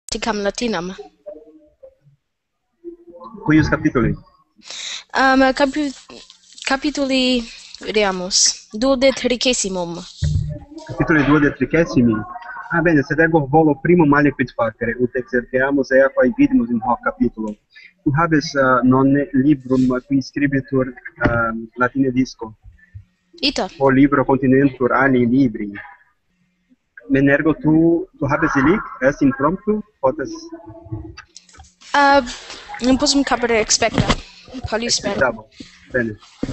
grammaticam latinam. Cuius capituli? Capituli, vediamos, 23. Capitoli 2 de tricesimi? Ah, bene, sed ego volo primo male quid facere, ut exerceamus ea quae vidimus in hoc capitulo. Tu habes non librum qui scribitur latine disco, Ita. o libro continentur ali libri. Men ergo tu habes illic, est in promptu, potes Non possum capere expecta. Qualis spero. expectabo. Bene.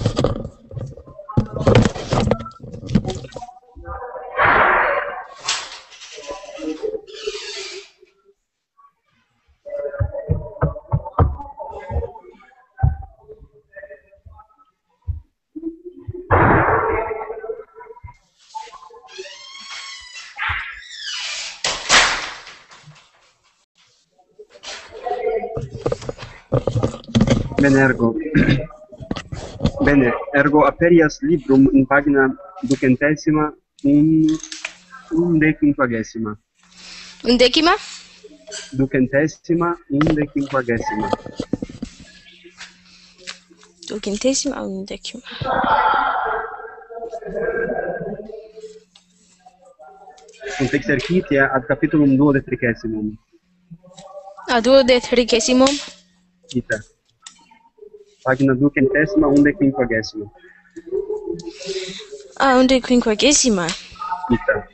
Bene, ergo. Bene, ergo aperias librum in pagina 200ª, undecimquagesima. 10? 200ª, undecimquagesima. 20 o 11? Sunt exercitia ad capitulum 23. 23. Ita. Pagina 200ª, undecimquagesima. 15. Ita.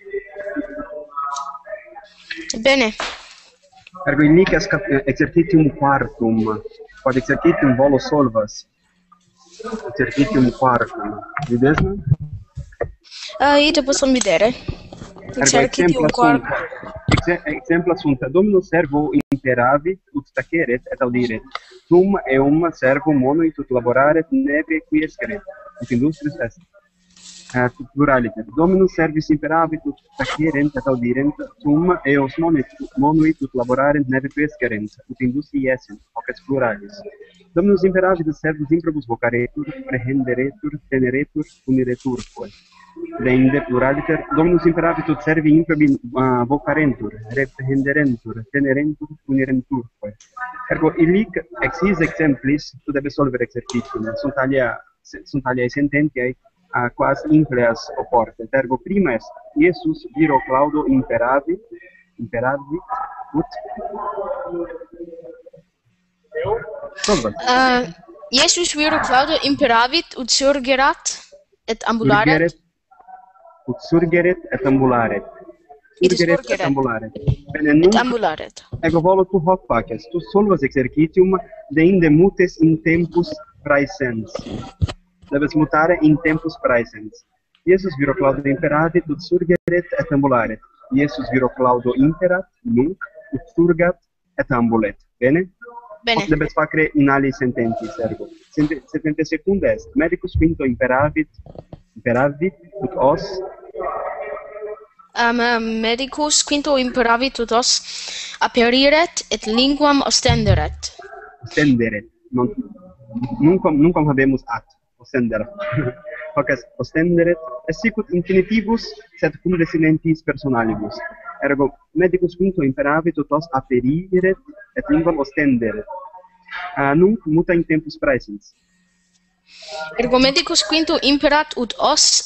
Bene. Ergo in nicas exercitium quartum, quod exercitium volo solvas. Exercitium quartum. Videsna? Ita possum videre. Exercitium quartum. Exempla sunt, Dominus servo imperavit, ut taceret et audiret. Tum eum servo monuit ut laboraret neve quiesceret, ut industrius est. Pluraliter. Dominus servis imperavit ut tacerent et audirent, tum eos monuit ut laborarent neve quiescerent, ut industrii essent, hoc est pluralis. Dominus imperavit ut servus improbus vocaretur, prehenderetur, teneretur, unireturque. Deinde pluraliter. Dominus imperavit ut servi improbi vocarentur, reprehenderentur, tenerentur, unirenturque. Ergo illic ex his exemplis tu debes solvere exercitium. Sunt aliae sententiae quas impleas oportet. Ergo prima est Iesus viro Claudo imperavit ut solvat. Iesus viro Claudio imperavit ut surgerat et ambularet. Ut surgeret et ambularet. Surgeret et ambularet. Bene, nunc Ambularet. ego volo tu hoc faces. Tu solvas exercitium deinde mutes in tempus praesens. Debes mutare in tempus praesens. Iesus viro Claudo imperavit ut surgeret et ambularet. Iesus viro Claudo imperat nunc ut surgat et ambulet. Bene? Bene. Hoc debes facere in ali sententis, ergo. 72 est, medicus quinto imperavit ut os medicus quinto imperavit ut os aperiret et linguam ostenderet. Ostenderet. Nunquam habemus at. Ostenderet. Hoc est ostenderet. Est sicut infinitivus, sed cum desinentis personalibus. Ergo, medicus quinto imperavit ut os aperiret et linguam ostenderet. Nunc muta in tempus praesens. Ergo medicus quinto imperat ut os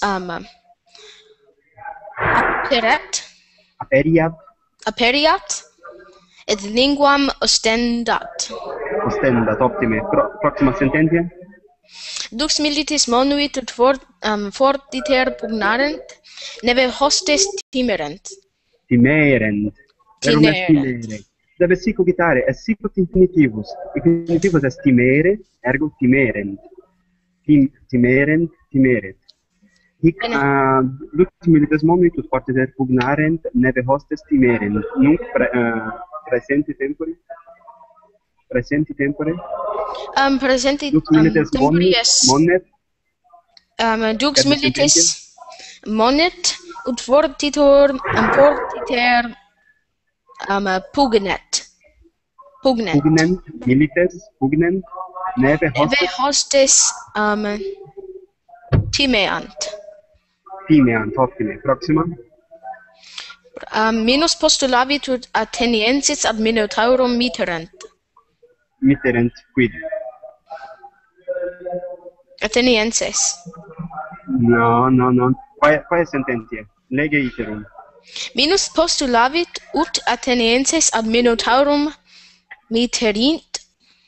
aperiat et linguam ostendat. Ostendat, optime. Proxima sententia. Dux militis monuit ut fortiter pugnarent, neve hostes timerent. Timerent. Verum est timere. Debes sic cogitare, est sicut infinitivus. Infinitivus est timere, ergo timerent. Timerent, timeret. Hic lux milites monuit ut fortiter pugnarent, neve hostes timerent. Nunc praesenti tempore? Praesenti tempore? Presenti Lux milites monet. Dux milites monet ut fortiter pugnet. Pugnent, milites, pugnent, neve hostes timeant. Timeant, optime. Proxima. Minus postulavit ut Atheniensis ad Minotaurum mitterent. Mitterent quid? Athenienses. No. Quae sententia? Lege iterum. Minus postulavit ut Athenienses ad Minotaurum mitterint.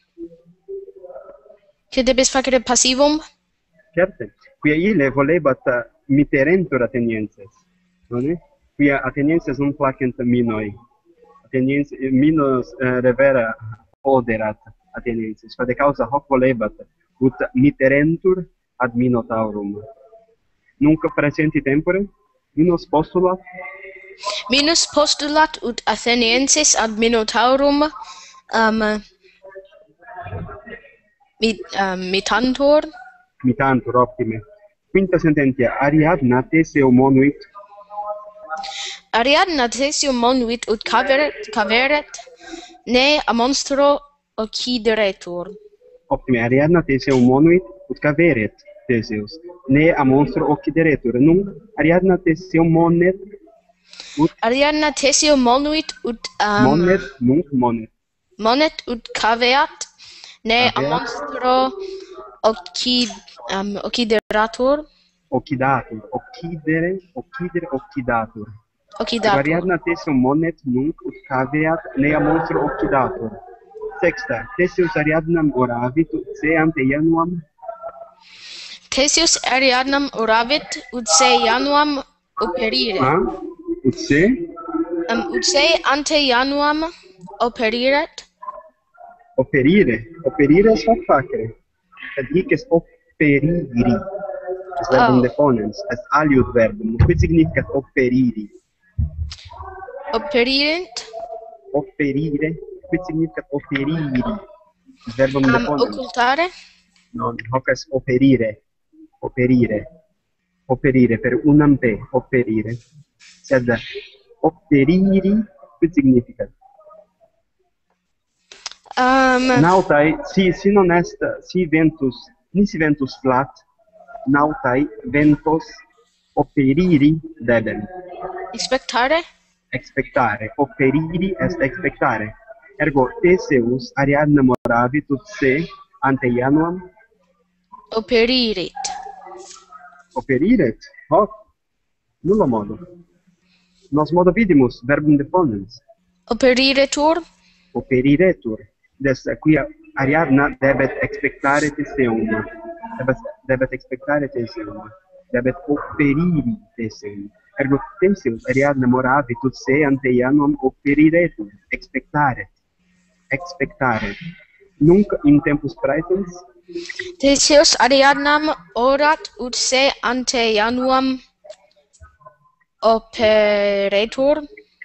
Que debes facere passivum? Certe. Quia ille volebat mitterentur Athenienses. Non è? Quia Athenienses non placent minoi. Minos revera oderat Athenienses. Quade causa hoc volebat ut mitterentur ad Minotaurum. Nunc presenti tempore? Minus postulat? Minus postulat ut Athenienses ad Minotaurum mitantur. Mitantur, optime. Quinta sententia. Ariadna Teseo monuit. Ariadna Teseo monuit ut caveret ne a monstro occideretur. Optime. Ariadna Teseo monuit ut caveret Theseus. Ne a monstro occideretur. Nunc Ariadna Teseo monet ut Ariadna Teseo monuit ut monet, nunc monet. monet ut caveat ne a Caveat. monstro occideratur. Occidatur. Occidatur. Occidatur. Ariadna Teseo monet nunc ut caveat nea monstro occidatur. Sexta. Theseus Ariadnam oravit ut se ante Januam. Theseus Ariadnam oravit ut se Januam operire. Ut se? Ut se ante Januam operiret. Operire. Operire est hoc facere. Et hic est operiri. Est verbum deponens. Est aliud verbum. Quid significat operiri? Operirent. Operire. Quid significat operiri? Est verbum deponens. Occultare. Non, hoc est operire. Operire. Operire per unam P. Operire. Sed operiri, quid significat? Nautae, si non est, si ventus flat, nautae ventos operiri debent. Expectare. Expectare. Operiri est expectare. Ergo Theseus Ariadnam oravit ut se ante Januam Operirit. operiret. Hoc, nullo modo. Nos modo vidimus verbum deponens. Operiretur. Operiretur. Des quia Ariadna debet expectare Theseum. Debet expectare Theseum. Debet operiri Theseum. Ergo Theseus Ariadnam oravit ut se ante Januam operiretur. Expectaret. Expectaret. Nunc in tempus praetens Theseus Ariadnam orat ut se ante Januam operetur.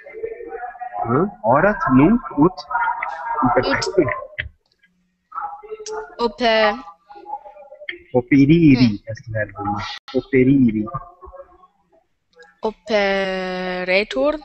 orat nunc ut imperfectum. Operiri est verbum. Operiri. Operetur.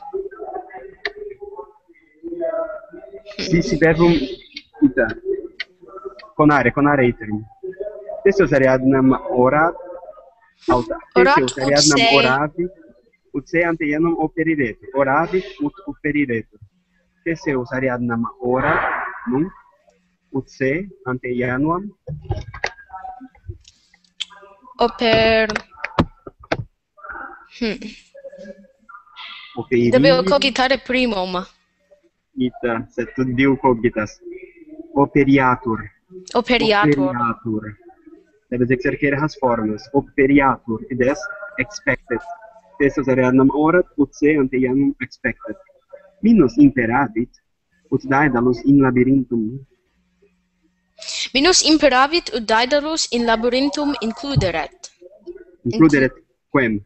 Si verbum ita. Conare iterum. Theseus Ariadnam orat, Theseus ut Ariadnam se- oravit, ut se ante Januam operiretur. Oravit ut operiretur. Theseus Ariadnam orat, nunc, ut se ante Januam operiri. Devo cogitare primum. Ita, sed tu diu cogitas. Operiatur. Operiatur. Debes exercere has formas. Operiatur, id est expectet. Theseus Ariadnam orat, ut se ante Januam expectet. Minus imperavit, ut Daedalus in labyrinthum. Minus imperavit ut Daedalus in labyrinthum includeret. Includeret quem?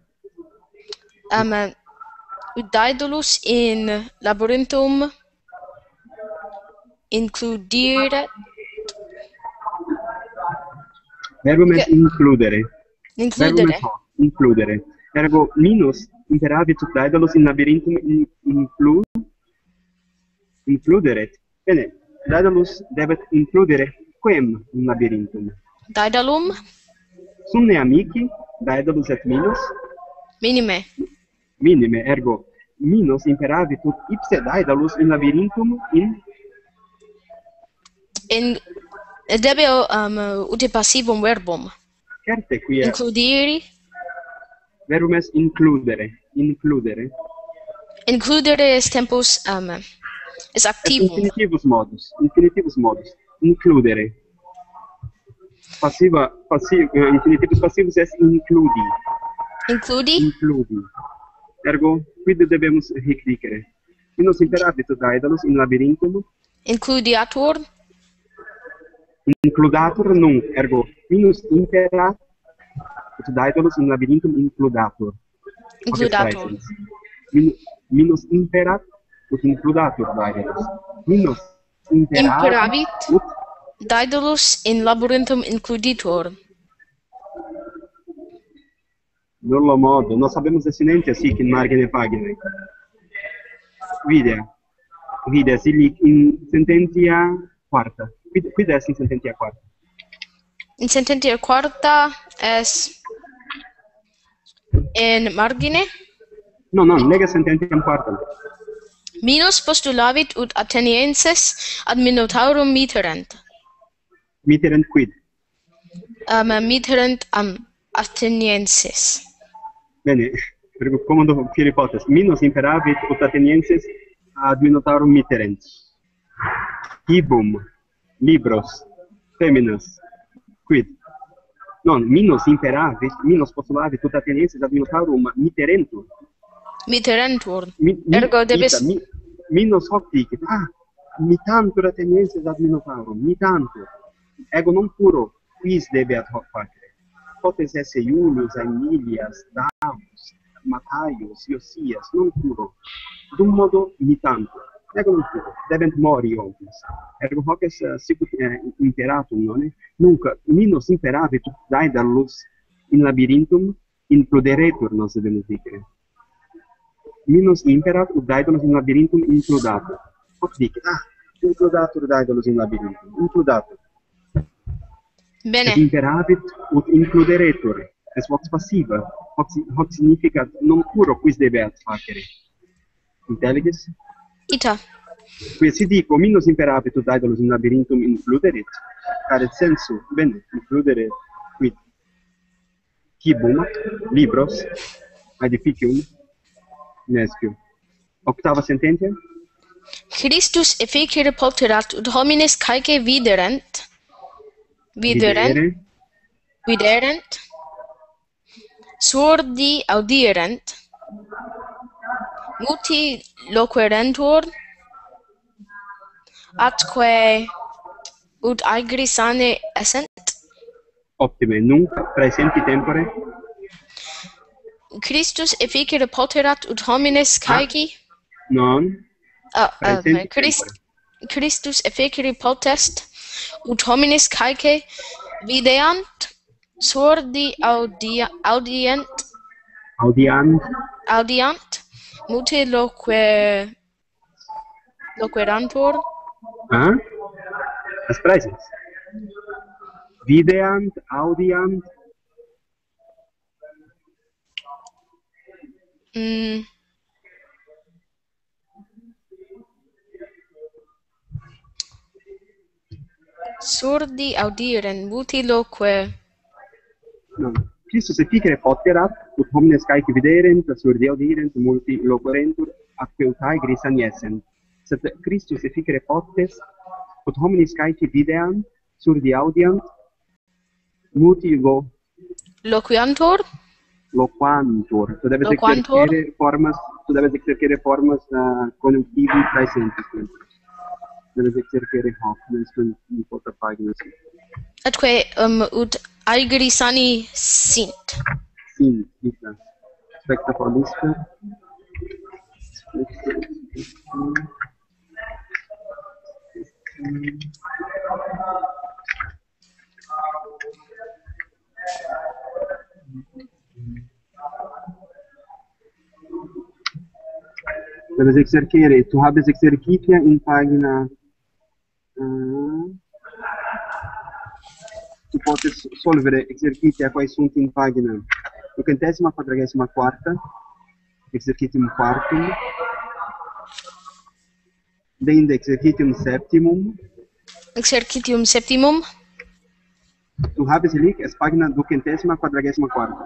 Ut Daedalus in labyrinthum includeret. Verbum est includere. Verbum Includere. est hoc, includere. Ergo minus imperavit ut Daedalus in labyrinthum includeret. Bene, Daedalus debet includere quem in labyrinthum? Daedalum Sumne amici, Daedalus et minus, minime. minime, ergo Minos imperavit ut ipse Daedalus in labyrinthum In debeo ut passivum verbum. certe qui è Includere. verbum est includere. Includere is tempus is Est activum. infinitivus modus. Includere. Infinitivus passivus est includi. Includi. Ergo, quid debemus hic dicere? Minos imperavit ut Daedalus in labyrinthum Includiatur. includatur nunc, ergo, minus imperat ut Daedalus in labyrinthum includatur. Includatur. Minus imperat ut includatur Daedalus. Minus Imperavit ut Daedalus in labyrinthum includitur. nullo modo, non sabemos desinentia sic in margine paginae. Vide, silic in sententia quarta. Quid est in sententia quarta? In sententia quarta es in margine. No, lega sententiam quartam. Minus postulavit ut Athenienses ad Minotaurum mitterent. Mitterent quid? Mitterent Athenienses. Bene, ergo commodo fieri potes. Minus imperavit ut Athenienses ad Minotaurum mitterent. Ibum, libros, feminas, quid? Non, minus imperavit, minus postulavit ut Athenienses ad Minotaurum mitterentur. Mitterentur. Ergo debes... Minus hoc dicit, mitantur Athenienses ad Minotaurum, mitantur. Ego non puro, quis debeat hoc facere. Potes esse Iulius, Aemilias, Davus, Matthaius, Iosias, non puro. Dum modo mitantur. Ego non puro, debent mori omnes. Ergo hoc est sicut imperatum, nonne? Nunc, minus imperavit ut Daedalus in labyrinthum includeretur, nos debemus dicere. Minus imperat ut Daedalus in labyrinthum includatur. Hoc dicit, includatur Daedalus in labyrinthum, includatur. Bene. Et imperavit ut includeretur. Es vox passiva. Hoc significat non puro quis debeat facere. Intelliges? Ita. Qui si dico, minus imperavit ut Daedalus in labyrinthum includerit. Caret sensu, bene, includere quid? Cibum, libros, aedificium, nescio. Octava sententia? Christus efficere poterat ut homines caeque viderent, surdi audierent, muti loquerentur, atque ut aegri sane essent. Optime, nunc praesenti tempore? Christus efficere poterat ut homines caeque... Non. Praesenti Christus efficere potest ut homines caeque videant, surdi audiant, muti loquerantur. As praeses. Videant, audiant. Surdi audirent, muti loque. No. Christus efficere poterat, ut homines caeque viderent, surdi audirent, multi loquerentur, atque ut aegri sani essent. Sed Christus efficere potest, ut homines caeque videant, surdi audiant, muti Loquantur? Loquantur. Tu debes exercere formas conjunctivi praesentis. Debes exercere hoc, in quota paginas. Atque ut aegri sani sint. Sint, ita. Specta polisca. Debes exercere, tu habes exercitia in pagina... tu potes solvere exercitia quae sunt in pagina 244, exercitium quartum, deinde exercitium septimum. Exercitium septimum. Tu habes elic es pagina 244.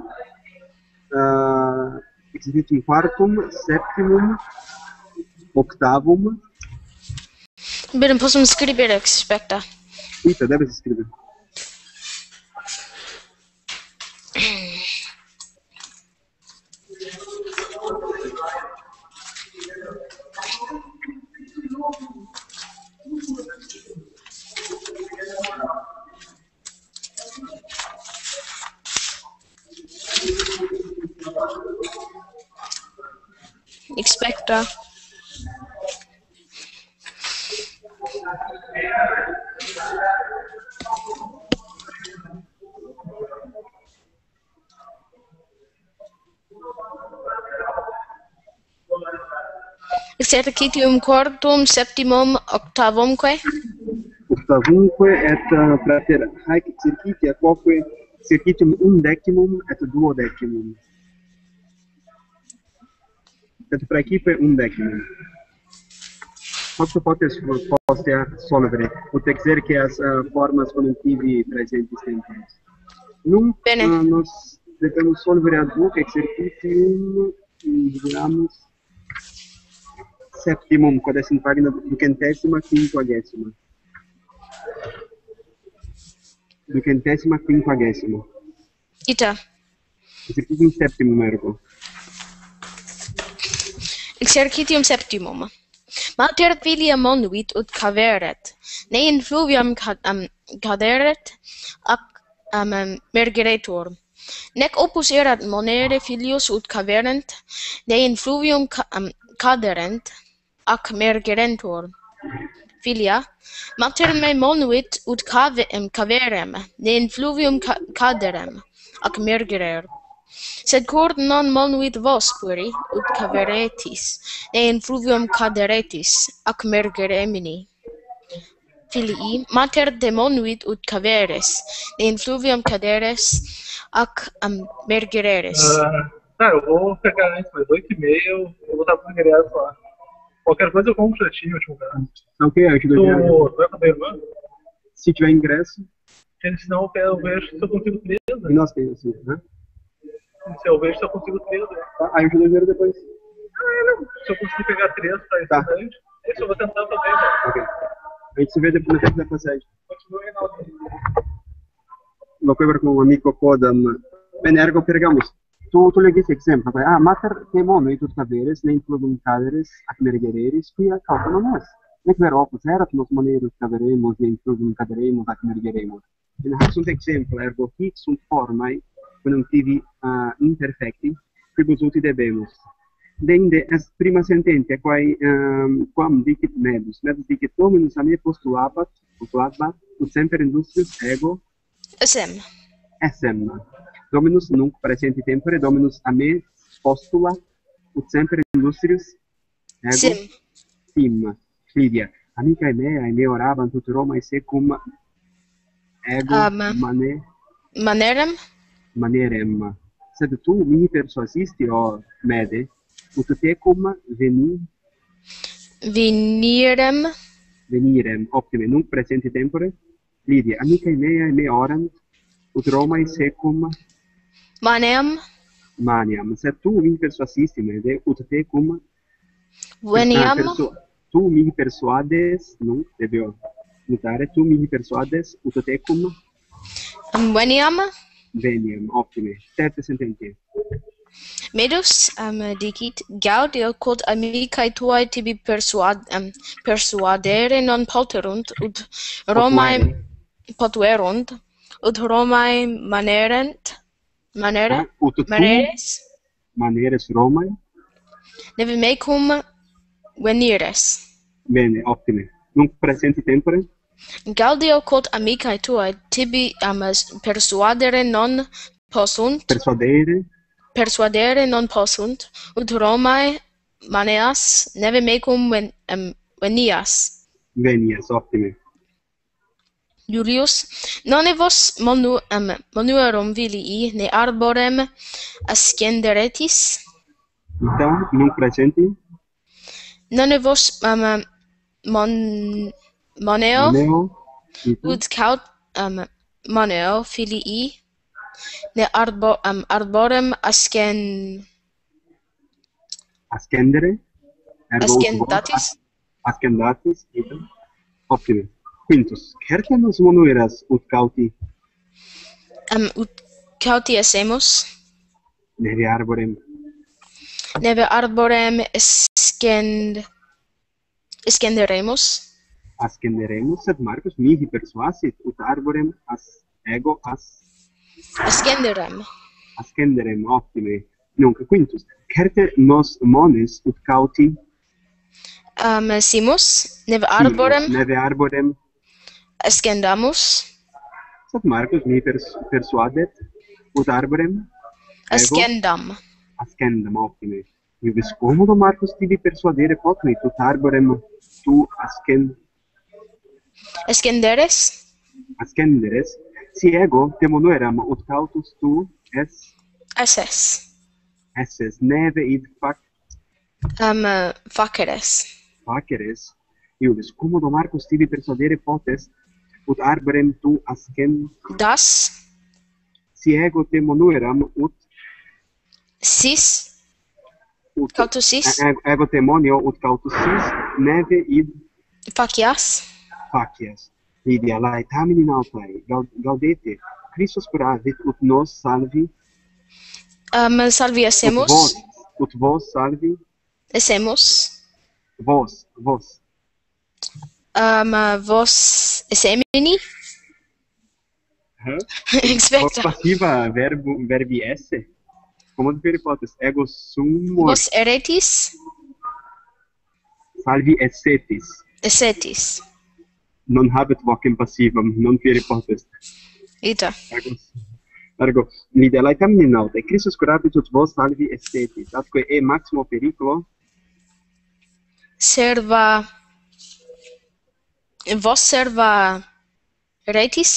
Exercitium quartum, septimum, octavum. Bine, posso scrivere expecta. Ita, deves escrever. Expecta. Exercitium quartum septimum octavumque. Octavumque et prater haec exercitia quoque exercitium undecimum et duodecimum. Et praecipe undecimum. Hoc potes postea solvere, ut exerceas formas conjunctivi praesentis temporis. Nunc Bene. nos devemos solvere ad hoc exercitium, digamos, septimum, quod est in pagina 250. 250. Ita. Exercitium septimum ergo. Exercitium septimum. Mater filia monuit ut caveret, ne in fluviam caderet, ac mergeretur. Nec opus erat monere filius ut caverent, ne in fluvium caderent, ac mergerentur. Filia, mater me monuit ut caverem, ne in fluvium caderem, ac mergerer. Sed cur non monuit vos pueri, ut caveretis, ne in fluvium caderetis, ac mergeremini. Filii, mater demonuit ut caveres, ne in fluvium caderes, ac mergereres. Cara, eu vou pegar isso, mas 8h30 eu vou estar pro ingresso lá. Qualquer coisa eu compro pra ti, último cara. Ok, eu te dou dinheiro. Tu vai com a tua irmã? Se tiver ingresso, Porque senão eu vejo se eu consigo 3, e né? nós temos, assim, né? Se eu vejo se eu consigo 3, né? Tá, aí eu te dou dinheiro depois. Se eu conseguir pegar 3 pra Tá. estudante, isso eu vou tentar fazer, né? Ok. A gente se vê depois no tempo da passagem. Continua aí, não. Loquever cum amico quodam, bene ergo pergamus. Tu legis exemplo, mater te monuit ut caveres, ne in fluvium caderes, ac mergereris, quia causa non est. Nec vero opus erat nos monerus caveremus, ne in fluvium caderemus, ac mergeremus. In hac sunt exemplo, ergo hic sunt formae conjunctivi imperfecti, quibus uti debemus. Deinde est prima sententia, quae quam dicit medus. Medus dicit, Dominus a me postulabat, ut semper industrius ego Essem. essem. Dominus nunc praesenti tempore, Dominus a me postula, ut semper industrius ego sim. Filia, amicae meae orabant ut Romae secum ego manerem. Sed tu mihi persuasisti, o mede, ut tecum venirem, optime, nunc praesenti tempore. Lydia, amicae meae me orant, ut Romae secum maniam. Sed tu mihi persuasisti, mede, ut tecum Veniam. tu mihi persuades, nunc, debeo mutare, tu mihi persuades, ut tecum Veniam. veniam, optime. Tertia sententia. Medus dicit, gaudio quod amicae tuae tibi persuadere non poterunt, ut Romae potuerunt, ut Romae Ut tu maneres Romae neve mecum venires. bene, optime. Nunc praesenti tempore. Gaudio quod amicae tuae tibi persuadere non possunt, persuadere non possunt, ut Romae maneas neve mecum venias. Venias, optime. Julius, nonne vos monuerum vilii ne arborem ascenderetis? ita, nunc presenti, non vos moneo moneo, ita, ut caut moneo filii ne arborem ascendere, ergo ut vos ascendatis ascendatis, ita, optime. Quintus, certe nos monueras ut cauti ut cauti essemus neve arborem, neve arborem escenderemus ascenderemus, sed Marcus mihi persuasit ut arborem ego ascenderem ascenderem, optime. Nunc, quintus, certe nos mones ut cauti simus neve arborem neve arborem, ascendamus sed Marcus mihi persuadet ut arborem ascendam ascendam, optime. Vivis commodo, Marcus, tibi persuadere potuit ut arborem tu ascenderes ascenderes, si ego te monueram ut cautus tu esses neve id faceres, iulis commodo, Marcus, tibi persuadere potest ut arborem tu das si ego te monueram ut cautus sis ego temonio ut cautus sis neve id facias facies. Lydia, laetamini nautae, gaudete, Christus curavit ut nos salvi, salvi essemus ut vos salvi, essemus vos, vos semini vos expecta passiva verbi esse, commodus per potest, ego summo vos eretis salvi essetis non habet vocem passivum, non fieri potest. ita Ergo, Lydia, laetamini nautae, Christus curavit ut vos salvi essetis, atque e maximo periculo vos serva retis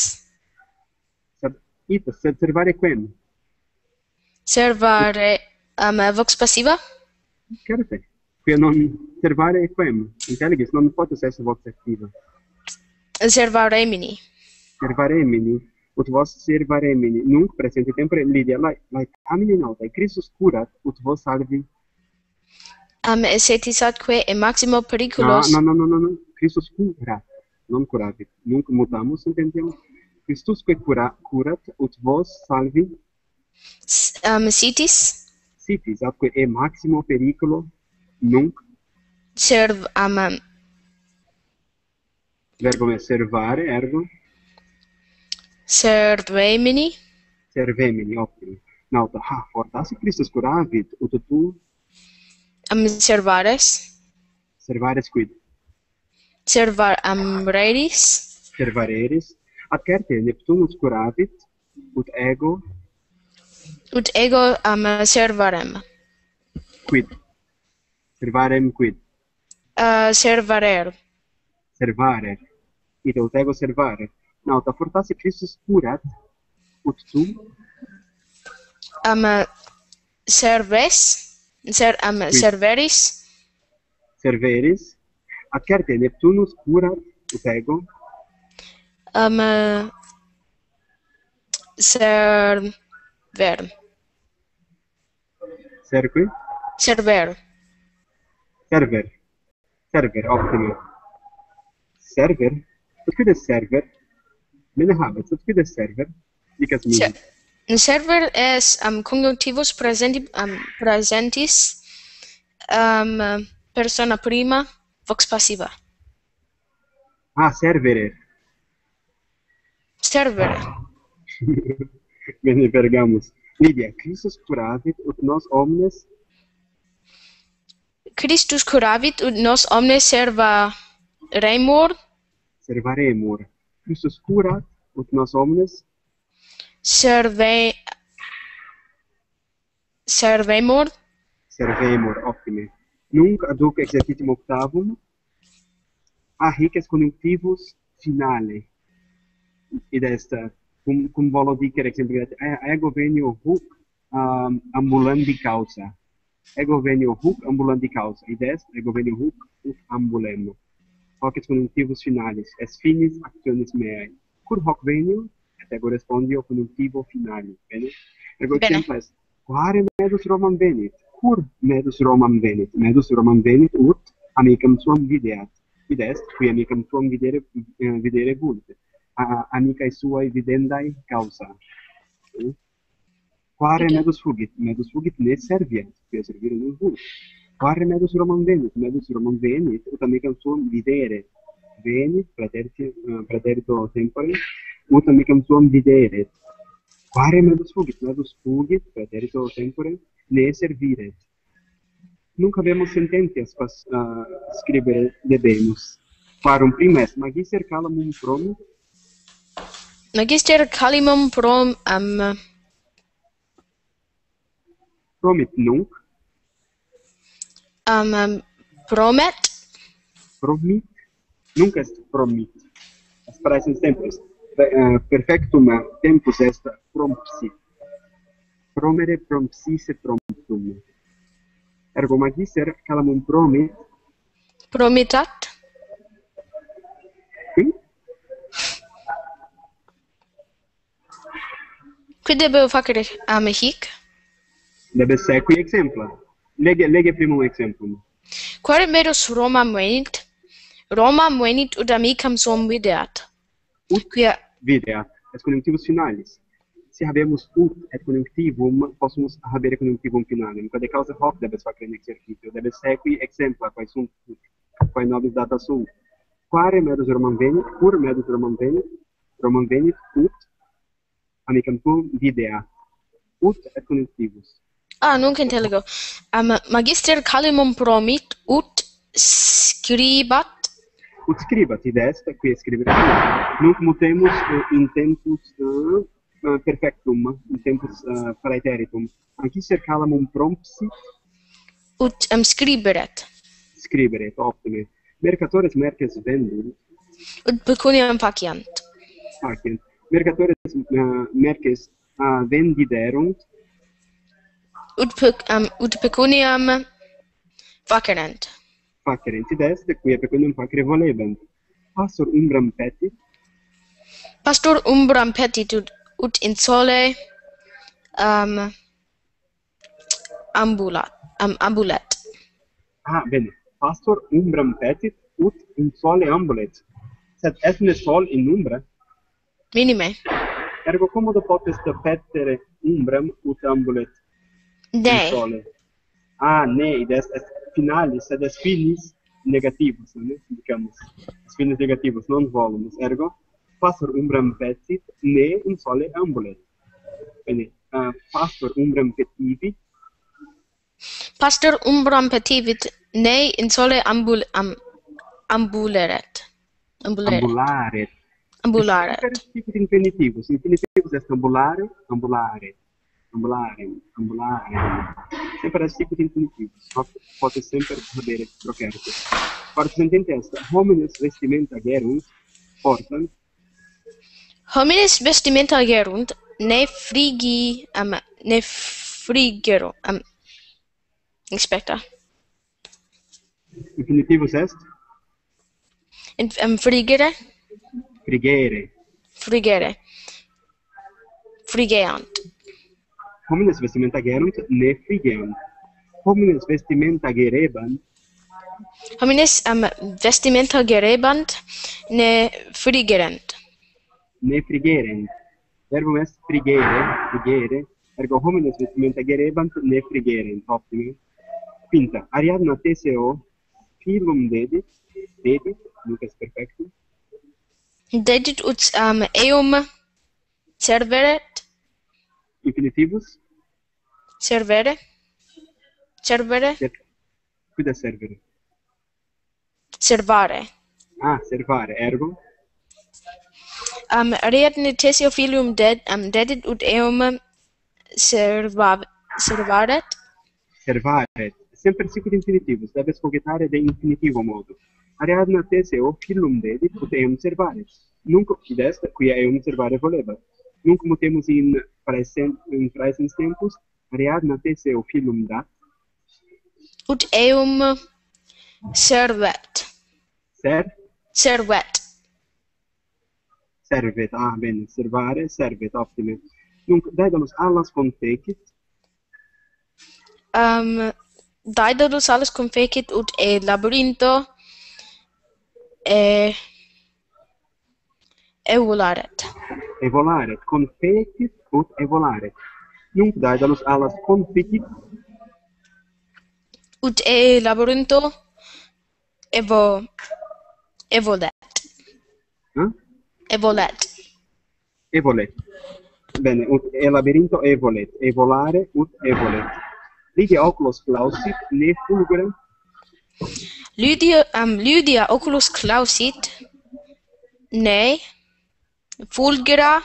sed servare quem? servare vox passiva Certe, quia non servare quem? Intelligis, non potest esse vox activa. servaremini Servaremini, ut vos servaremini, nunc presente tempore, Lydia, laetamini nautae, Christus curat ut vos salvi. essetis atque e maximo periculos No, Christus curat, non curavit. Nunc mutamus sententiam. Christusque curat ut vos salvi. Sitis, atque e maximo periculo, nunc verbum est servare, ergo servemini servemini, optime. Nauta, fortasse Christus curavit ut tu servares quid? Servareris, adcerte Neptunus curavit ut ego servarem quid? Servarem quid? servarer Servare, id ut ego servare. Nauta, fortasse Christus curat ut tu serveris, adcerte Neptunus curat ut ego server, optime. Server, ut quid est server? Mene habet, ut quid est server? Dicas mihi. server es conjunctivus presentis persona prima vox passiva Servere. Bene, pergamus. Lydia, Christus curavit ut nos omnes servaremur. Christus curat ut nos omnes servemur, optime. Nunc aduc exercitum octavum, hic est conjunctivus finale. Id est, cum volo dicere exempli, ego venio huc ambulandi causa. Ego venio huc ambulandi causa, id est, ego venio huc ambulemo. Hoc est conjunctivus finalis, es finis actionis meae. Cur hoc venio, et ego respondio conjunctivo finali, bene? Ergo Bene. exempla est, quare medus Romam venit? Cur medus Romam venit? Medus Romam venit ut amicam suam videat. Id est, qui amicam suam videre vult. Amicae suae videndae causa. Quare Ite. medus fugit? Medus fugit ne serviat, quia servire non vult. Quare medus Romam venit? Medus Romam venit ut amicam suam videre. Venit, praeterito tempore, ut amicam suam videret. Quare medus fugit? Medus fugit, praeterito tempore, ne serviret. Nunc habemus sententias scribere debemus. Quarum prima est magister calamum promit, Magister calimum promit nunc, promet. promit, nunc est promit. Est praesens tempus. Perfectum tempus est prompsi. Promere prompsisse promptum. Ergo magister calamum promit, Promitat. qui? Quid debeo facere hic? Debes sequi exempla. Lege primum exemplum. Quare medus Romam venit? Romam venit ut amicam suam videat. Ut Quia videat, est conjunctivus finalis. Si habemus ut et conjunctivum, possumus habere conjunctivum finalem. Quod causa hoc debes facere in exercitio. Debes sequi exempla, quae sunt, quae nobis data sunt. Quare medus Romam venit? Cur medus Romam venit? Romam venit ut amicam tuum videat. Ut et conjunctivus. nunc intelligo. Magister calimum promit ut scribat. Ut scribat, id est, qui scribere. Nunc mutemus in tempus perfectum, in tempus praeteritum. Magister calamum prompsit, Ut scriberet. scriberet, optime. Mercatores merces vendunt, Ut pecuniam faciant. facient. Mercatores merces vendiderunt, Ut pecuniam facerent. facerent. Id est, quia pecuniam facere volebant. Pastor umbram petit, Pastor umbram petit ut in sole ambulet. bene. Pastor umbram petit, ut in sole ambulet. Sed est ne sol in umbra? Minime. Ergo commodo potest petere umbram ut ambulet in Ne. sole. Ne, id est finalis, sed est finis negativus, ne? Dicamus. Est finis negativus, non volumus. Ergo, pastor umbram petit, ne in sole ambulet. Bene, pastor umbram petivit, Pastor umbram petivit ne in sole ambuleret. ambularet. Ambularet. Semper sicut infinitivus. Infinitivus est ambulare, ambularet. Ambularem, ambularem. Semper est sicut infinitivus. Hoc potes semper habere procerte. Quartus sentente est, homines vestimenta gerunt, portant, Homines vestimenta gerunt ne frigero. Expecta. infinitivus est, Frigere. frigere. Frigere. Frigeant. Homines vestimenta gerunt, ne frigeant. Homines vestimenta gerebant, Homines vestimenta gerebant ne frigerent. ne frigerent. Verbum est frigere, frigere. Ergo homines vestimenta gerebant, ne frigerent. Optime. Quinta. Ariadna Teseo filum dedit, nunc est perfectum, Dedit ut eum serveret. infinitivus, Servere. quid est servere? Servare. Servare, ergo, Ariadne Teseo filium dedit ut eum servaret. servaret. Semper sicut infinitivus, debes cogitare de infinitivo modo. Ariadna Teseo filum dedit ut eum servaret. Nunc, id est, quia eum servare volebat. Nunc mutemus in praesens tempus, Ariadna Teseo filum dat, ut eum servet. Servet. Servet, bene, servare, servet, ottimo. Dunque, daedalus allas confecit, Daedalus alles confecit ut labyrinto evolaret. evolaret, confecit ut evolaret. Nunc daedalus allas conficit, Ut labyrinto evolet. Evolet. evolet. Bene, ut labyrinto evolet, evolare ut evolet. Lydia oculos clausit, ne fulgere, Lydia oculus clausit, ne fulgera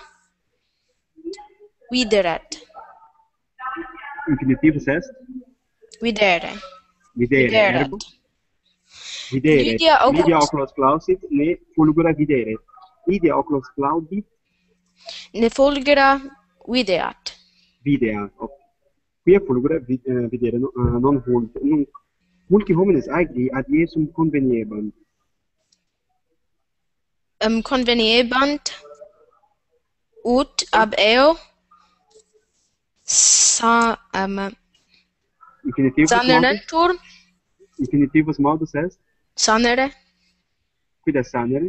videret. infinitivus est, Videre. videre, Videret. ergo, videret. Lydia oculos clausit, ne fulgera videret. Lydia oculos claudit, Ne fulgera videat. videat. Quia fulgere videre non vult. Nunc, multi homines agri ad Iesum conveniebant. Conveniebant ut ab eo sanerentur. Infinitivus modus est, Sanere. quid est sanere?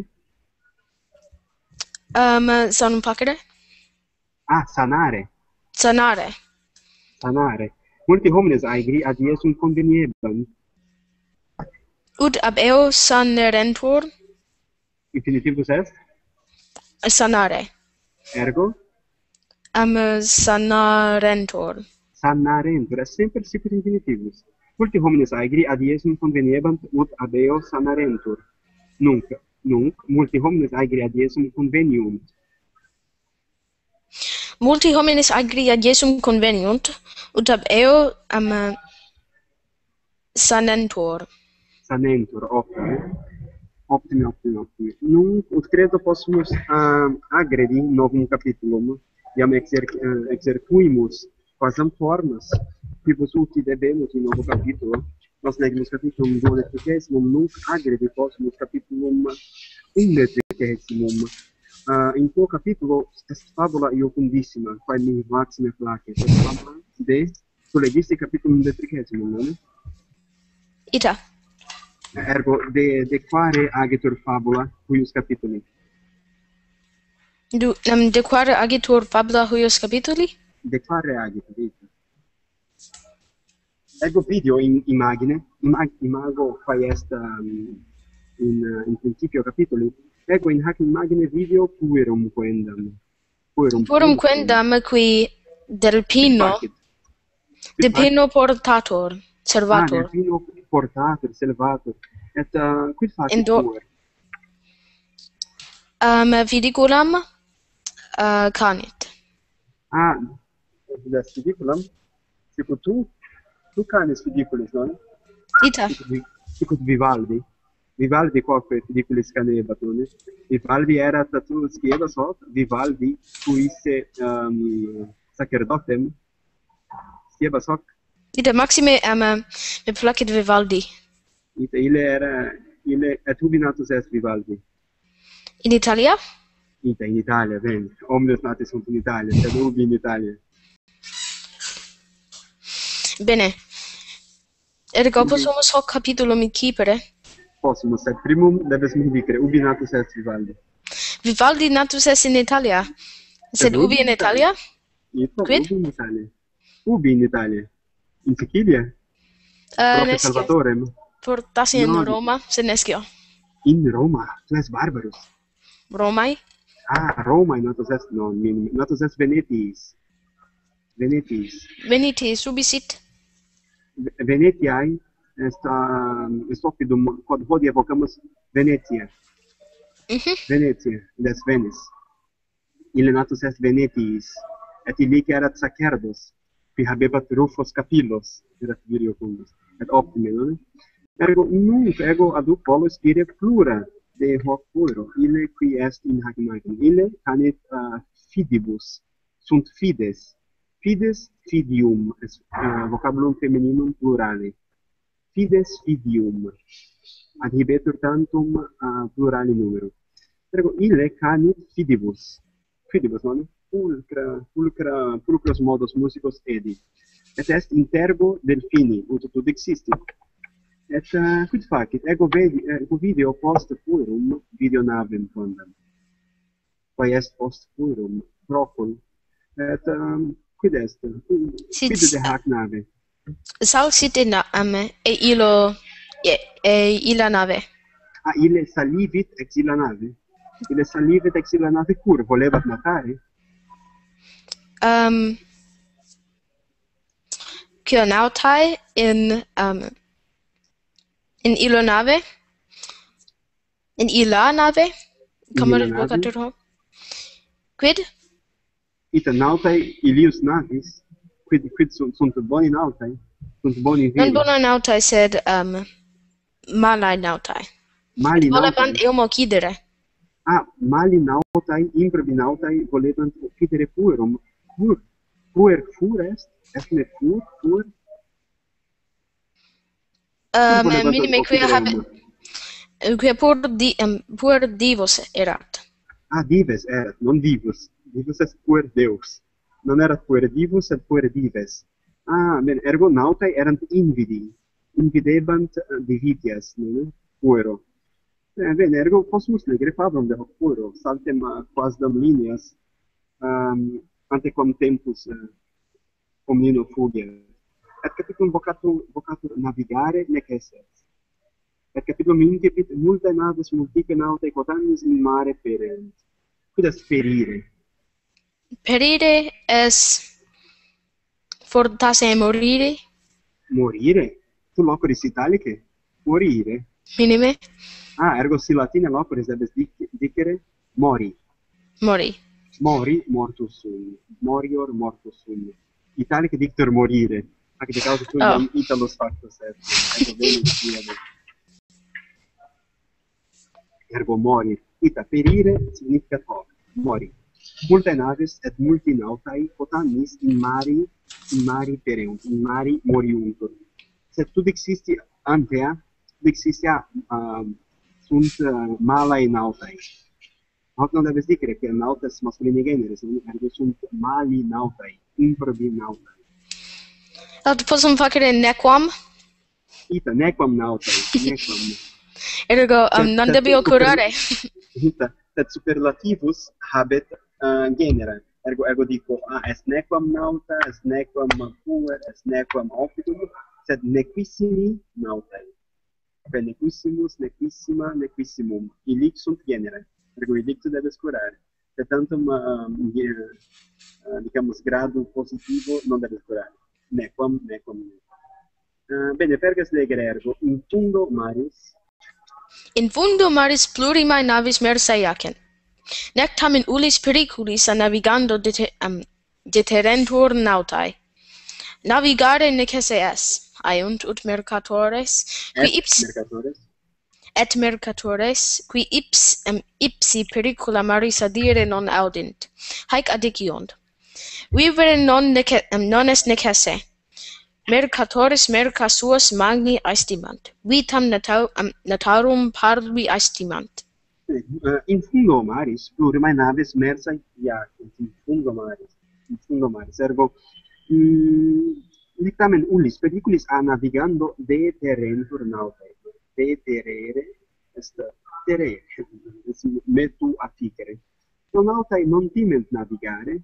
Sanum facere. Sanare. Sanare. Sanare. Multi homines agri ad Iesum conveniebant. Ut ab eo sanerentur. Infinitivus est, Sanare. ergo, Sanarentur. sanarentur, est semper sicut infinitivus. Multi homines agri ad Iesum conveniebant ut ab eo sanarentur. Nunc, multi homines agri ad Iesum conveniunt. Multi homines agri ad Iesum conveniunt, ut ab eo sanentur. Sanentur, optime. Nunc, ut credo possumus agredi novum capitulum, iam exercuimus quasam formas, quibus uti debemus in novo capitulo, nos legimus capitulum 12, nunc agredi possumus capitulum 11. In tuo capitulo est fabula iocundissima, quae mi maxime placet, est fabula tu legisti capitulum 13, non? Ita. Ergo, de quare agitur fabula huius capituli? De quare agitur fabula huius capituli? De quare agitur, ita. Ergo video in imago quae est in principio capituli, ergo in hac imagine video puerum quendam. Puerum quendam qui del pino portator, servator. Del pino portator, servator. Et quid facit puer? Fidiculam canit. Des fidiculam? Sicut tu canis fidiculis, non? Ita. Sicut Vivaldi. Vivaldi quoque fidiculis canebat, non? Vivaldi erat tu sciebas hoc, Vivaldi fuisse sacerdotem. Sciebas hoc? Ita maxime me placet Vivaldi. Ita ille et ubi natus est Vivaldi? In Italia? Ita in Italia, bene. Omnes natis sunt in Italia, sed ubi in Italia? Bene. Ergo possumus hoc capitulum incipere? Possumus, sed primum debes mi dicere, ubi natus est Vivaldi? Vivaldi natus est in Italia. Sed ubi in Italia? Ita, Quid? ubi in Italia? Ubi in Italia? In Sicilia? Prope Nescio. Salvatorem? Portasi in No. Roma, sed nescio. In Roma? Tu es barbarus. Romai? Roma natus est, non, natus est Venetiis. Venitis, ubi sit? Venetiae est oppidum, quod hodie vocamus Venetia. Venetia, des Venis. Ille natus est Venetiis, et illic erat sacerdos, qui habebat rufos capillos, erat virio fundus, et optime, non? Ergo, nunc ego aduc volus dire plura de hoc puero, ille qui est in hac imagine. Ille canit fidibus, sunt fides, fides fidium, est vocabulum femininum plurale. fides fidium, adhibetur tantum plurali numero. Ergo ille canit fidibus. Fidibus, non? Pulcros modos musicos edi. Et est intergo delfini, ut tud existi. Et quid facit? Ego video post puerum video navem quondam. Quae est post puerum procul. Et quid est? Quid de hac nave? Salsit in illa nave. Ille salivit ex illa nave? Ille salivit ex illa nave cur? Volevat natare? Kionautai in illa nave. In illa nave. Comodet vocatur hoc. Quid? Ita nautai ilius navis, quid sunt boni nautai, sunt boni viri. Non bona nautai, sed malai nautai. Mali Volebant nautai. eum occidere. Mali nautai, improbi nautai, volebant occidere puerum. Puer est? Est ne pur? Minime quia habet, quia pur divus erat. Dives erat, non divus. Divus est puer deus. Non erat puer divus, sed puer dives. Bene, ergo nautai erant invidi. Invidebant divitias, puero. Bene, ergo possumus legere fabrum de hoc puero. Saltem quasdam lineas, antequam tempus omnino fugier. Et capitulum vocatur navigare nec esse. Et capitulum incipit multae naves multiple nautae quotannis in mare perent. Quid est perire? Perire es fortasse morire. Morire? Tu locuris italice? Morire? Minime. Ergo si latine locuris debes dicere mori. Mori. Mori, mortus sum. Morior, mortus sum. Italice dictor morire. Ac de causa tu Italus factus est. Ergo venit fiade. Ergo mori. Ita perire significat hoc. Mori. Multae naves et multi nautae quotannis in mari pereunt, in mari moriuntur. Sed tud existi antea, sunt malae nautae. Hoc non debes dicere que nautes masculini generis, ergo sunt mali nautae, improbi nautae. Aut possum facere nequam? Ita, nequam nautae, nequam. Ergo non debeo curare. Ita, sed superlativus habet genera. Ergo dico, est nequam nauta, est nequam puer, est nequam opitum, sed nequissimi nautae. Nequissimus, nequissima, nequissimum. Illic sunt genera. Ergo illic tu debes curare. Sed tantum, dicamus, gradu positivo non debes curare. Nequam. Bene, pergas legere ergo, in fundo maris plurimae navis mersa iacent. Nec tamen ulis periculis a navigando deterentur nautae. Navigare necesse est, aiunt ut mercatores, qui ipsi pericula maris adire non audint. Haec adiciunt. Vivere non est necesse. Mercatores merca suos magni aestimant. Vitam natarum parvi aestimant. In fundo maris plurimae naves mersa iacent. In fundo maris. Ergo, dictamen ulis periculis a navigando deterentur nautae. Deterere est terere, metu atticere. Nautae non timent navigare,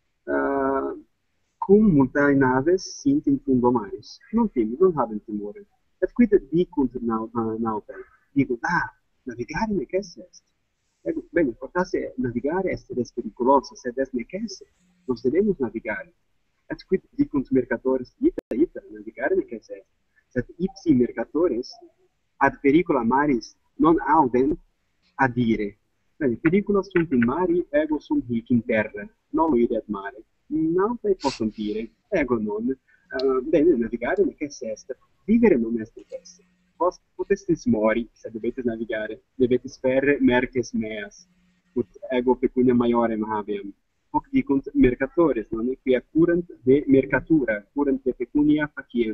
cum multae naves sint in fundo maris. Non habent timore. Et quid dicunt nautae? Dicunt, navigare necesse est. Ego, bene, fortasse navigare est periculoso, sed est necesse. Nos debemus navigare. Et quid dicunt mercatores? Ita, navigare necesse est. Sed ipsi mercatores ad pericula maris non audent adire. Bene, periculos sunt in mari, ego sunt hic in terra. Non ide ad mare. Nautae possunt dire, ego non. Bene, navigare necesse est. Vivere non est necesse. Potestis mori, sed debetis navigare. Debetis ferre merces meas. Ut ego pecunia maiorem habeam. Hoc dicunt mercatores, non? Quia curant de mercatura, curant de pecunia facienda.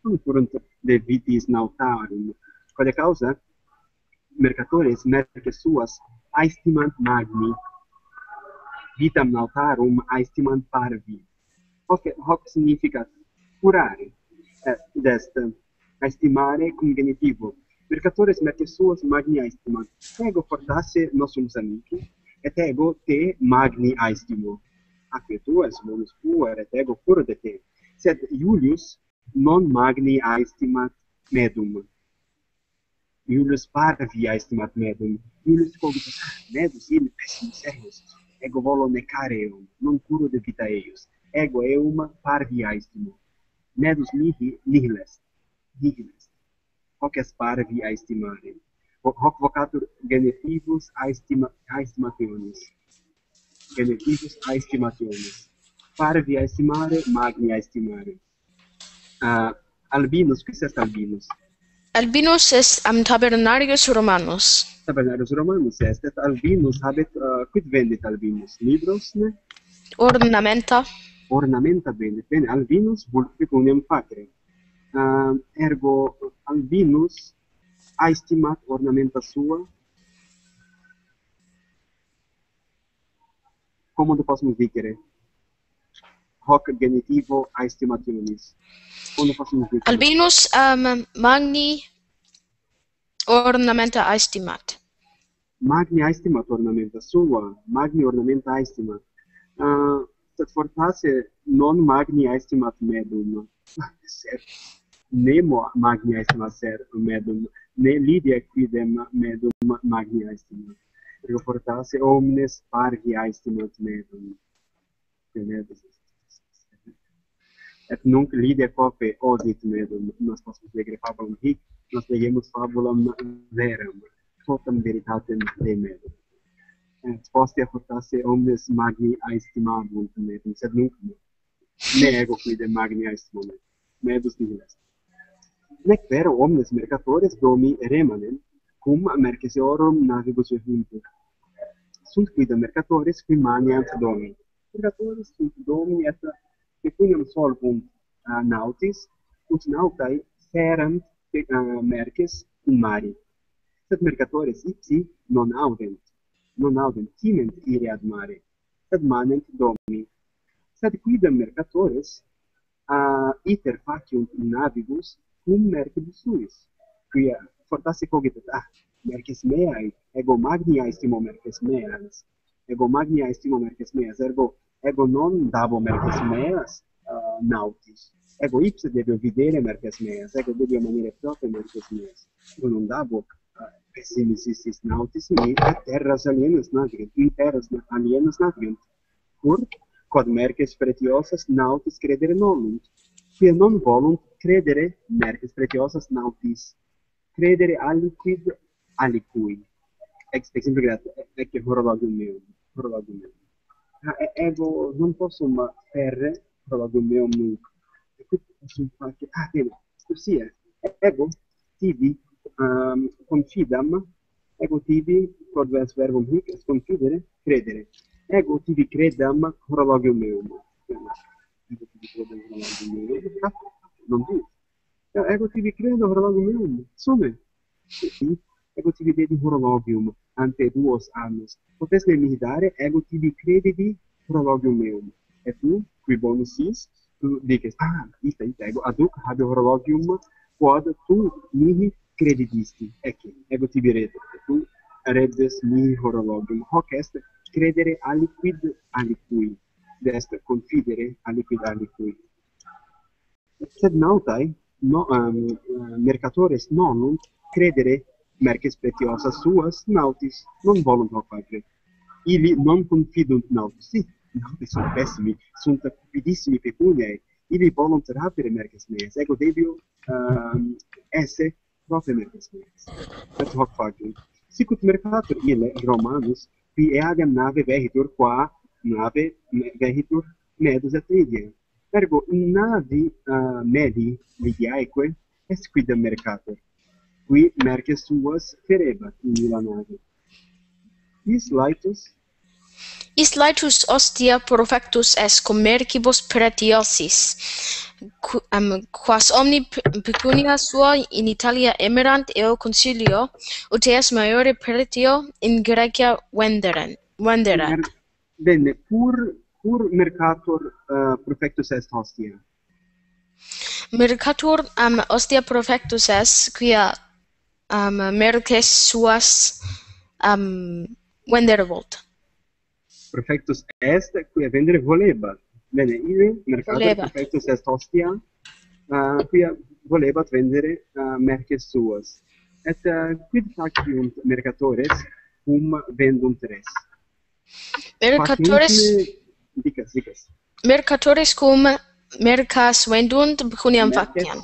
non furunt de vitis nautarum, quale causa mercatores merces suas aestimant magni, vitam nautarum aestimant parvi. Hoc significat curare, est aestimare cum genitivo. Mercatores merces suas magni aestimant. Ego fortasse nosumus amici, et ego te magni aestimo. Acque tu es bonus puer, et ego curo de te. Sed Iulius non magni aestimat medum. Iulius parvi aestimat medum. Iulius cogitat, medus ille pessimis servus, ego volo necare eum, non curo de vita eius. Ego eum parvi aestimo. Medus mihi nihil est. Nihil est. Hoc est parvi aestimare. Hoc vocatur genetivus aestimationis. Genetivus aestimationis. Parvi aestimare, magni aestimare. Albinus, quis est Albinus? Albinus est Tabernarius Romanus. Tabernarius Romanus est, et Albinus habet, quid vendit Albinus? Libros, ne? Ornamenta. Ornamenta vendit. Bene, Albinus vult pecuniam facere. Ergo Albinus aestimat ornamenta sua. Como possumus dicere? Hoc genitivo aestimationis. Como possumus dicere? Albinus magni ornamenta aestimat. Magni aestimat ornamenta sua, magni ornamenta aestimat. Sed fortasse non magni aestimat medum. Nemo magni aestimat medum, ne Lydia quidem medum magni aestimat. Ergo fortasse omnes parvi aestimat medum. Et nunc Lydia quape odit medum. Nos possumus legere fabulam hic, nos legemus fabulam veram, totam veritatem de medum. Et postea fortasse omnes magni aestimabunt medum, sed nunc ne ego quidem magni aestimabunt, medus nihil est. Nec vero omnes mercatores domi remanen, cum mercesiorum navibus vehiuntur. Sunt quidem mercatores qui maniant domi. Mercatores sunt domi et pecuniam solvunt nautis, ut nautae ferant merces in mari. Sed mercatores ipsi non audent, timent ire ad mare, sed manent domi. Sed quidem mercatores iter faciunt in navibus cum mercibus suis, quia fortasse cogitat, merces meae, ego magni aestimo merces meas, ergo ego non dabo merces meas nautis, ego ipse debeo videre merces meas, ego debeo manere proprio merces meas, ego non dabo pessimis istis nautis, in terras alienus navigant, cur, quod merces pretiosas nautis credere nolunt, quia non volunt credere merces pretiosas nautis, credere aliquid alicui. Exemplu grat, ecce horologium meum. Ego non possum ferre horologium meum nunc. E quid possum face? Bene, scusia. Ego tibi confidam, quod est verbum hic, est confidere, credere. Ego tibi credam horologium meum. Ego tibi credam horologium meum. Non dic. Ego tibi credo horologium meum. Sume. Ego tibi dedi horologium ante 2 annos. Poteste mihi dare, ego tibi credidi horologium meum. Et tu, qui bonus is, tu dices, ita, ego aduc habe horologium, quod tu mihi credidisti. Ego tibi redet, tu redes mihi horologium. Hoc est credere aliquid alicui. Est confidere aliquid alicui. Sed nautae, mercatores nonunt credere merces pretiosas suas nautis, non volunt hoc facere. Ili non confidunt nautis. Si, nautis sunt pessimi, sunt cupidissimi pecuniae. Ili volunt rapere merces meas. Ego debio esse proprio merces meas. Et hoc faciunt. Sicut mercator ille, Romanus, qui eagam nave vehitur, qua nave vehitur medus et Lydia. Ergo in navi medi Lydiaeque est quidem mercator, qui merces suas ferebat in illa nave. Is laetus Ostia profectus est cum mercibus pretiosis, quas omni pecunia sua in Italia emerant eo consilio, ut eas maiore pretio in Graecia venderat. Bene, pur mercator profectus est hostia. Mercator ostia profectus est, quia merces suas vendere volt. Profectus est, quia vendere volebat. Bene, ille mercator Volebat. profectus est hostia, quia volebat vendere merces suas. Et quid faciunt mercatores cum vendunt res? Mercatores Dicas. Mercatores cum mercas vendunt pecuniam faciant.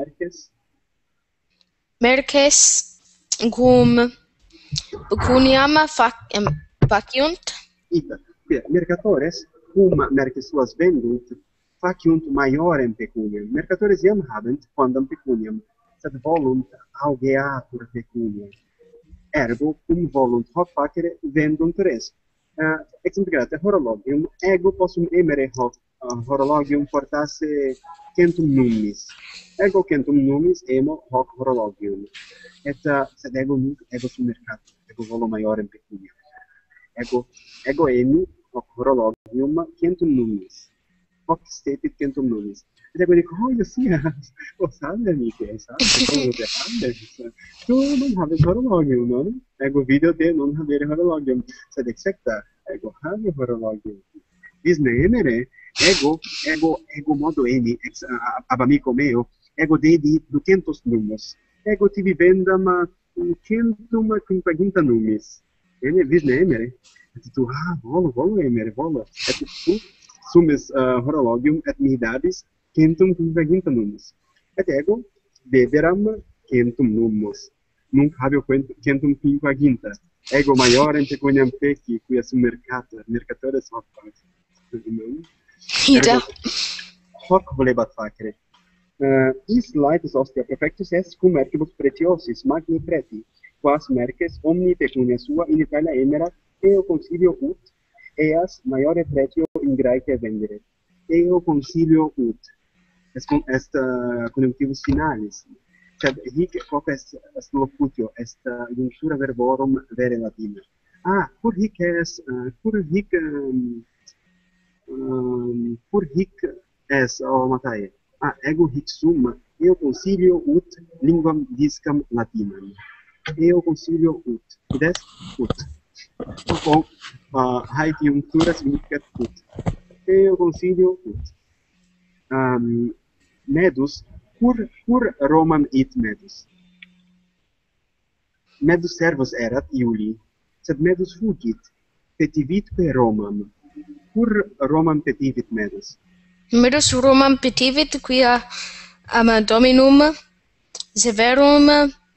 Merces cum pecuniam faciunt. Ita, quia mercatores cum merces suas vendunt faciunt maiorem pecuniam. Mercatores iam habent quandam pecuniam, sed volunt augeatur pecuniam. Ergo cum volunt hoc facere vendunt res. Exemplificate horologium, ego possum emere hoc horologium portasse centum nummis. Ego centum nummis emo hoc horologium. Et sed ego nunc ego sum mercato, ego volo maiorem pecuniam. Ego emi hoc horologium centum nummis. Hoc stetit centum nummis. Et ego dico, salve amice, salve, como te habes? Tu non habes horologium, non? Ego video te non habere horologium, sed execta, ego habe horologium. Vis ne emere, ego modo emi, ab amico meo, ego dedi 200 nummus. Ego tibi vendam 150 nummis. Vis ne emere? Et tu, volo emere, volo. Et tu sumes horologium et mi dabis 150 nummus. Et ego dederam 100 nummus. Nunc habeo 150. Ego maiorem pecuniam feci, quia sum mercatores hoc facere. Ida. Hoc volebat facere. Is laetus ostia perfectus est cum mercibus pretiosis magni preti, quas merces omni pecunia sua in Italia emerat, eo consilio ut, eas maiore pretio in Graecia vendere. Eo consilio ut. Est conjunctivus finalis. Sed hic quoque est locutio, est iunctura verborum vere latina. Pur hic es, Matae. Ego hic sum, eo consilio ut linguam discam latinam. Eo consilio ut. Id est ut. Haec iunctura significat ut. Eo consilio ut. Medus, pur Romam it medus. Medus servus erat Iuli, sed medus fugit, petivitque Romam. Pur Romam petivit medus. Medus Romam petivit, quia dominum severum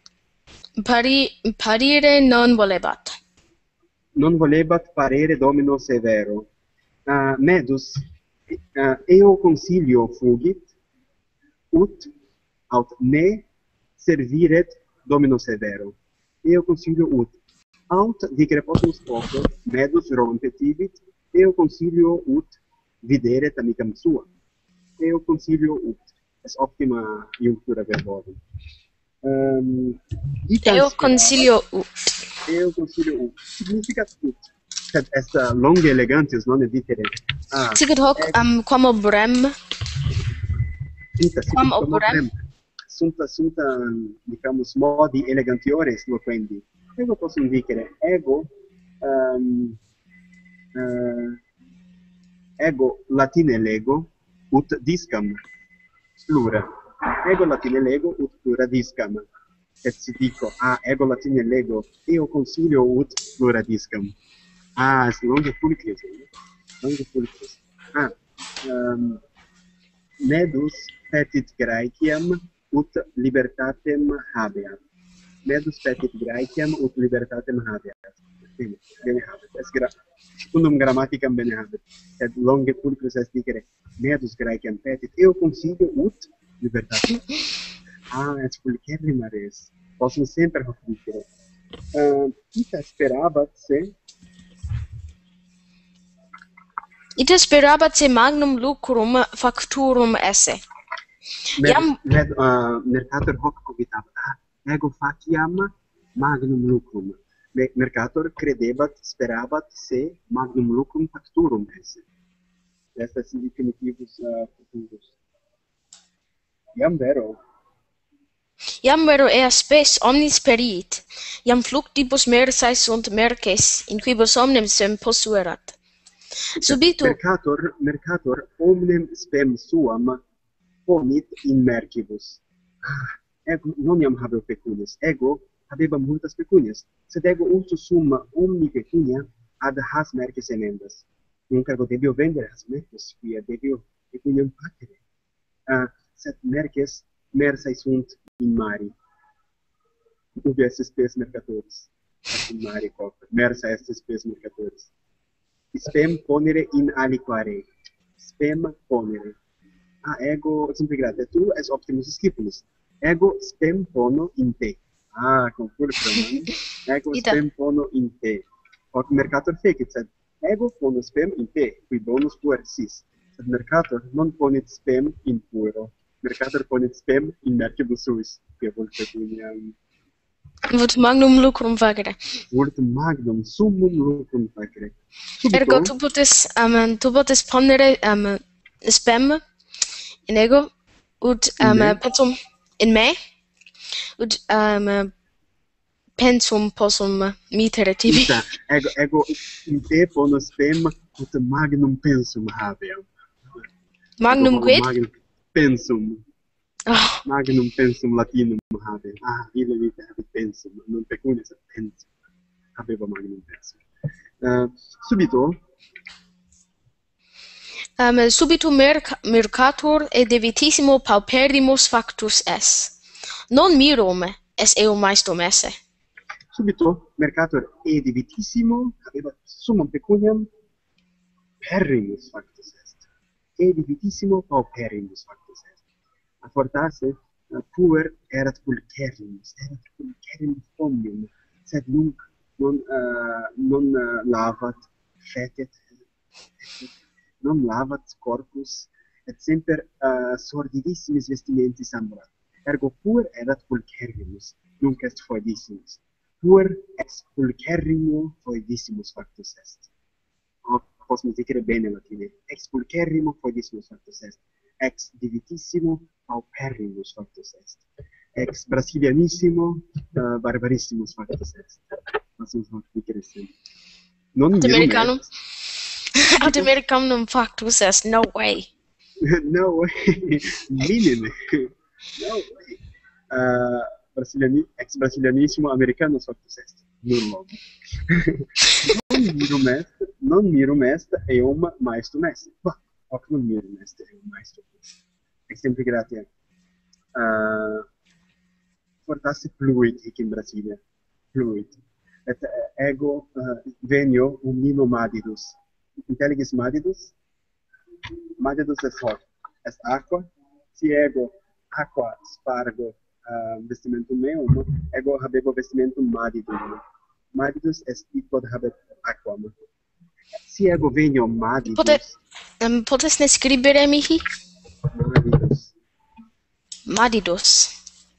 parire non volebat. Non volebat parere domino severo. Medus, eo consilio fugit, ut aut ne serviret domino severo. Eo consilio ut. Aut dicere possumus poco, medus Romam petivit, eo consilio ut videret amicam sua. Eo consilio ut. Es optima iunctura verborum. Eo consilio ut. Eo consilio ut. Significat ut. Sed est longe elegantius, non dicere. Sicut hoc quam obrem. Quam obrem. Sunt, dicamus, modi elegantiores loquendi. Ego possum dicere, ego latine lego, ut discam plura. Ego latine lego, ut plura discam. Et si dico, ego latine lego, eo consilio ut plura discam. Est longe pulchris. Medus petit Graeciam ut libertatem habeat. Medus petit Graeciam ut libertatem habeat. Bene habet. Secundum grammaticam bene habet. Et longe pulchris est dicere, medus Graeciam petit. Eo consilio ut libertatem. Et pulcherrima res. Possum semper hoc dicere. Ita sperabat se magnum lucrum facturum esse. Mercator hoc cogitabat, ego faciam magnum lucrum. Mercator credebat, sperabat se magnum lucrum facturum esse. Estas infinitivus futurus. Iam vero. Iam vero ea spes omnis periit, iam fluctibus mersae sunt merces, in quibus omnem sem possuerat. Subito Mercator omnem spem suam ponit in mercibus. Ego non iam habeo pecunias, ego habeba multas pecunias, sed ego usus summa omni pecunia ad has merces emendas. Nunc ego debio vendere has merces, quia debio pecuniam facere. Sed merces mersae sunt in mari. Ubi est spes mercatoris? In mari copter. Mersa est spes mercatoris. Spem ponere in aliquare. Spem ponere. Ego, simple grate, tu es optimus scipius. Ego spem pono in te. Concurso. Ego spem pono in te. Hoc mercator fecit, sed ego pono spem in te, qui bonus puer sis. Sed mercator non ponit spem in puero. Mercator ponit spem in mercibus suis. Quia vult pecuniam. Vult magnum lucrum facere. Vult magnum summum lucrum facere. Subito, Ergo tu potes ponere spem in ego, ut pensum in me, ut pensum possum mitere tibi. Ego in te pono spem ut magnum pensum habeo. Magnum quid? Magnum pensum. Magnum pensum latinum habe. Ille vita habet pensum, non pecunias et pensum. Habeva magnum pensum. Subito mercator et devitissimo pauperimus factus es. Non mirum es eum maestum esse. Subito mercator et devitissimo habeva summum pecuniam perimus factus est. Et devitissimo pauperimus factus est. Fortasse puer erat pulcherimus omnium, sed nunc non lavat fecet, non lavat corpus, et semper sordidissimis vestimentis ambrat. Ergo puer erat pulcherimus, nunc est foedissimus. Puer ex pulcherrimo foedissimus factus est. Possumus dicere bene latine. Ex pulcherrimo foedissimus factus est. Ex divitissimo pauperimus factus est. Ex Brasilianissimo barbarissimus factus est. Possumus hoc dicere sempre. Non Americanum. Ad Americanum factus est, no way. No way. Minime. No way. Ex Brasilianissimo Americanus factus est. Nullum. Non mirum est eum maestum est. Hoc non mirum est eum maestum est. Exempli gratia. Fortasse pluit hic in Brasilia. Pluit. Et ego venio nino madidus. Intelligis madidus? Madidus est hoc. Est aqua. Si ego aqua spargo vestimentum meum, ego habebo vestimentum madidum. Madidus est quod habet aquam. Si ego venio madidus. Potes ne scribere mihi? Madidus. Madidus.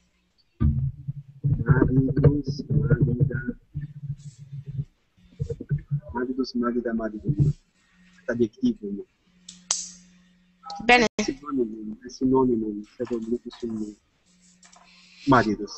Madidum. Adjectivum. Bene. Synonymum, sed obliquum. Madidus.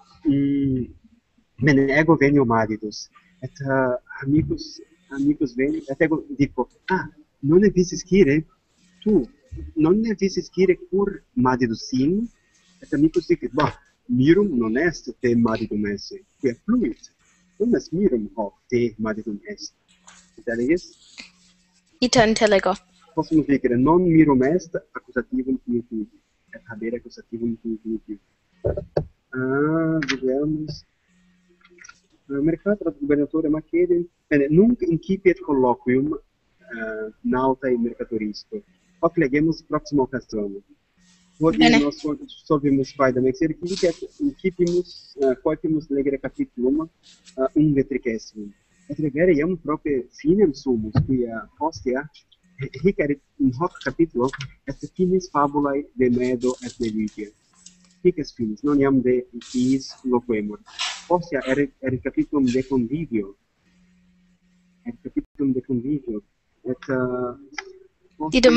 Bene, ego venio madidus. Et amicus veni, et ego dico, non ne visis scire, tu, non ne visis scire cur madidus sim, et amicus dicit, mirum non est te madidum esse, quia fluit, non est mirum hoc te madidum est. Intelligis? Ita intellego. Possumus dicere, non mirum est accusativum infinitiv, et habere accusativum infinitiv. Vediamus. Mercator ad gubernatore Macedem. Bene, nunc incipiet colloquium nautae mercatorisco. Hoc legemus proxima occasione. Hodie nos solvimus quaedam exercitia, et incipimus, quaecimus legere capitulum unde tricessimum. Et legere iam prope finem sumus, quia postea hic erit in hoc capitulo est finis fabulae de Medo et de Lydia. Hic est finis, non iam de iis loquemur. Postea erit capitulum de convivio. Et capitulum de convivio. Et Dido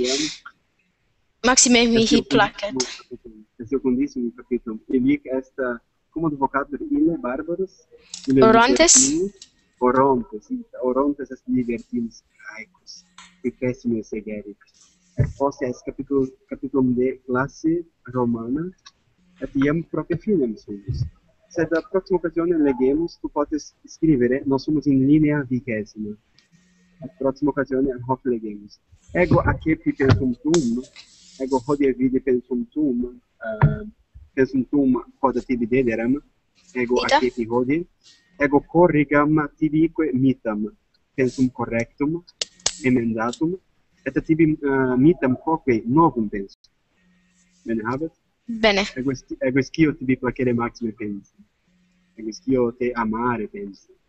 Maxime mihi placet. Secundissimo capitulum. Illic est cum advocatur ille barbarus, ille Orontes? Orontes est libertinus caecus, qui pessime segerit. Et postea est capitulum de classe romana, et iam propria finem sumus. Sed a proxima occasione legemus, tu potes scrivere, nos sumus in linea vicesima. A proxima occasione hoc legemus. Ego accepti pensum tuum, ego hodie vide pensum tuum, pensum tuum quod tibi dederam, ego Ita? accepti hodie, ego corrigam tibique mitam, pensum correctum, emendatum, et tibi mitam quoque novum pensum. Bene habet? Bene. Ego scio tibi placere maxime pensi. Ego scio te amare pensi.